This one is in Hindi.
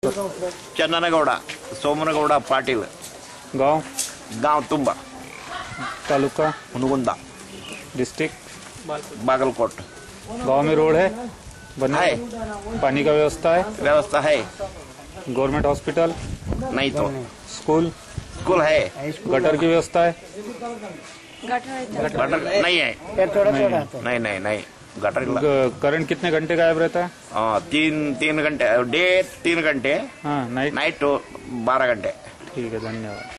चन्ननगौड़ सोमनगौड़ पाटिल गांव गांव तुम्बा तालुका हुनगुंदा डिस्ट्रिक्ट बागलकोट। गांव में रोड है बने है, पानी का व्यवस्था है। गवर्नमेंट हॉस्पिटल नहीं तो स्कूल है। गटर की व्यवस्था है गटर नहीं है। नहीं गटर। करंट कितने घंटे गायब रहता है? 3 घंटे डे 3 घंटे। हाँ नाइट 12 घंटे। ठीक है, धन्यवाद।